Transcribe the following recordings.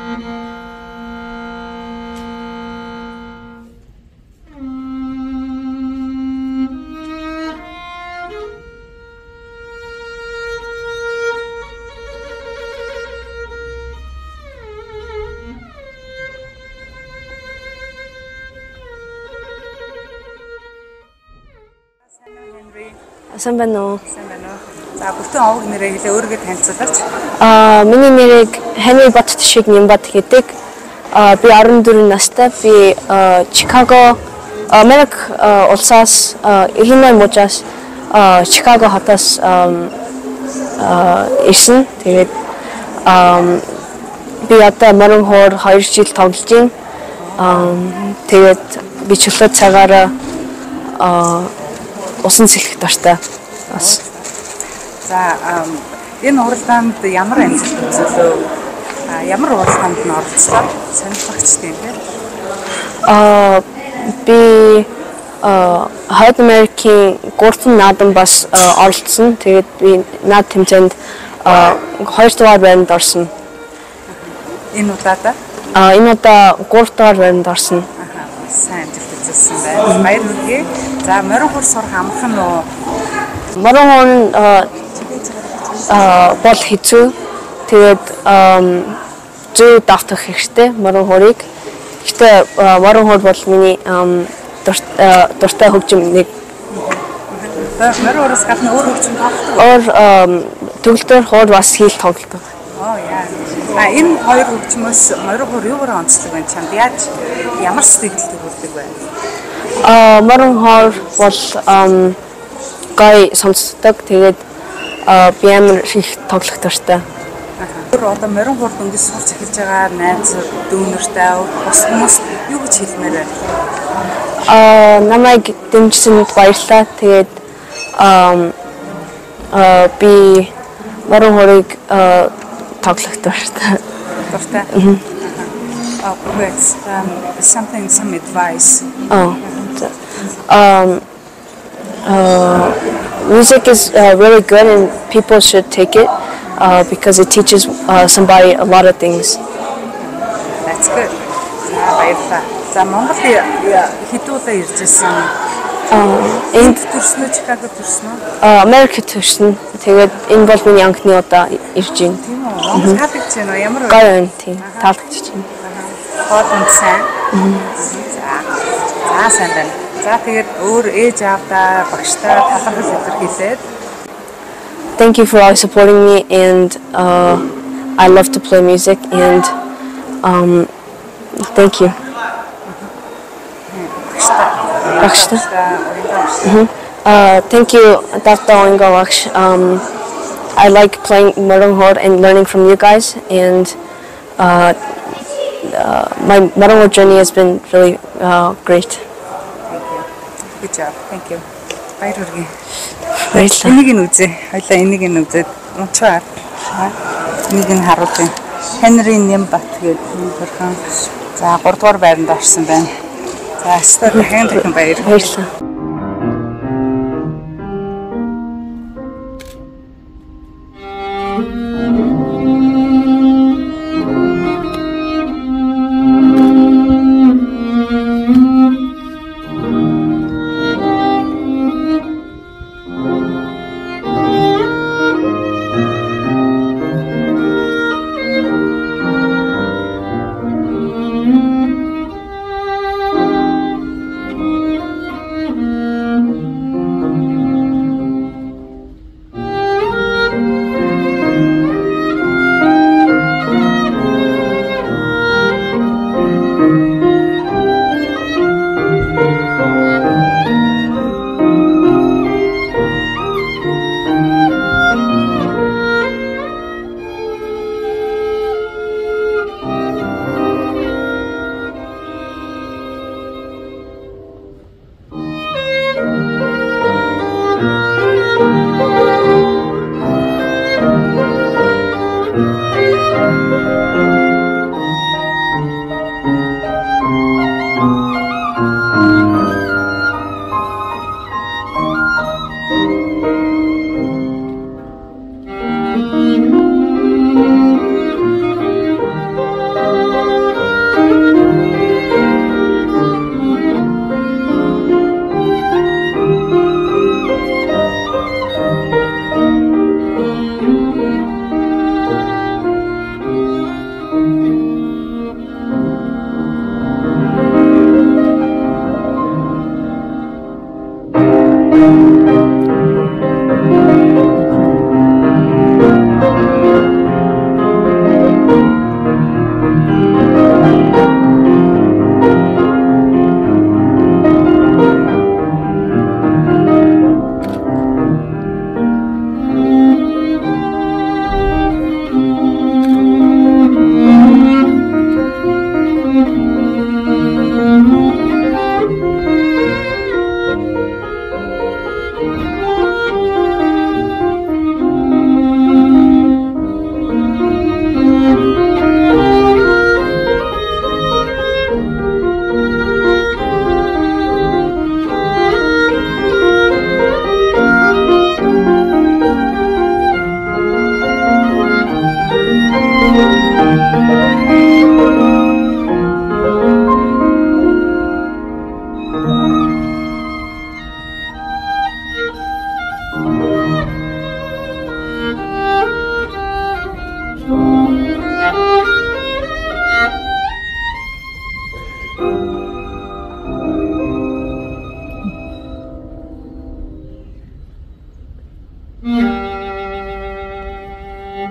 Sambanoo. За бүтэн овог нэрээ хэлээ өөрийгөө танилцуулаач. Миний нэрийг Henry Nyambat гэдэг. Би 14 настай. Би Чикаго Америк улсаас Illinois мужаас Чикаго хотоос ирсэн. Тэгээд би одоо морин хуур 2 жил тоглож байна. Тэгээд би чөлөө цагаараа усан сэлэх дуртай. За энэ уралдаанд ямар амжилт үзүүлв? Ямар уралдаанд нь оролцлоо? Сонирхогчтой юм байна. Би Хойд Америкийн 3 наадам бас оролцсон. Тэгээд би наад тэмцээнд 2 дугаар байранд орсон. Энэ удаадаа? Энэ удаа 3 дугаар байранд орсон. Сайн амжилт үзүүлсэн байна. Баяр хүргэе. За морин хуур сурах амархан уу? Морин хуур бол хэцүү. Тэгээд зүй давтах хэрэгтэй морин хуурыг. Гэхдээ морин хуур бол миний дуртай хөгжим нэг. Морин хуураас гадна өөр хөгжим тоглодог. Өөр төгөлдөр хуур бас хийл тоглодог. Яа. Энэ хоёр хөгжмөөс морин хуур юугаар онцлог байна чамд? Ямар сэтгэл төрүүлдэг вэ? Морин хуур бол гай сонсдог. Тэгээд би амар их тоглох дуртай. Одоо морин хурд өнгөс сурч эхэлж байгаа найз дүүнэртэй бус хүмүүс юу гэж хэлмээр байна? Намайг дэмжсэнд баярлалаа. Тэгээд би морин хуурыг тоглох дуртай. Some advice. Music is really good and people should take it because it teaches somebody a lot of things. That's good. За Монголд хэдүүлээ ирж ирсэн. Энд төрснөө Чикаго төрснөө? Америк төрсөн. Тэгээд энэ бол миний анхны удаа ирж байна. Тийм үү? Монгол таалагдж байна уу? Ямар вэ? Гай тийм таалагдж байна. Хоолнд сайн. За сайн байна. За тэгээд өөр ээж аавдаа багштай талархал илэрхийлээд. Thank you for always supporting me and I love to play music and thank you. Багштай. Thank you Dr. Oingawaksh. I like playing mорин хуур and learning from you guys and my mорин хуур journey has been really great. Good job. Thank you. Баяр хүргэе. Баярлалаа. Энийг нь үзье. Хоёлаа энийг нь үзээд унцаар. Энийг нь харуулъя. Henry Nyambat гэдэг хүн. За 3 дугаар байранд орсон байна. За өстө дахин баяр. Баярлалаа.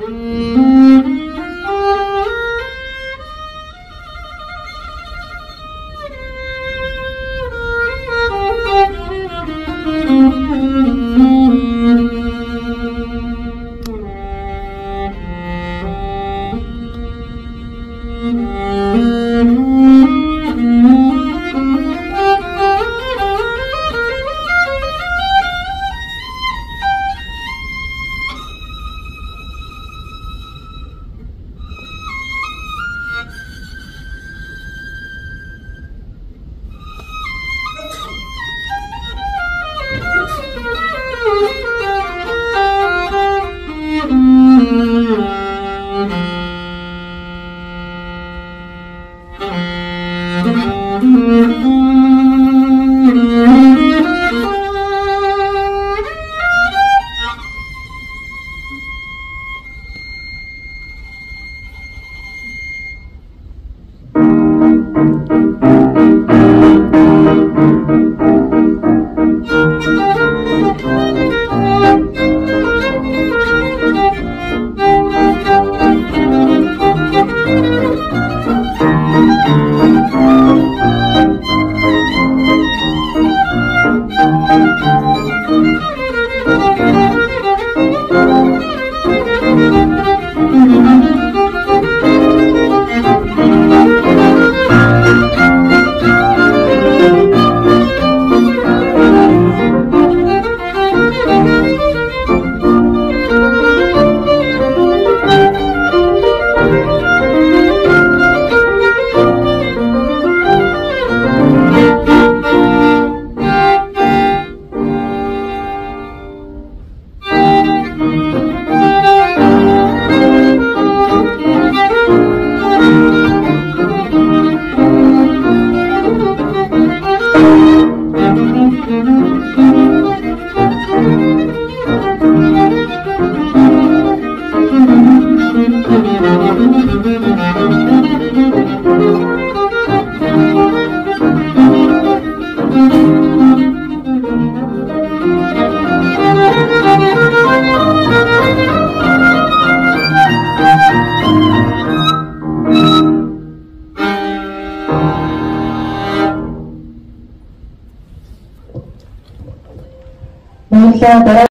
Indonesia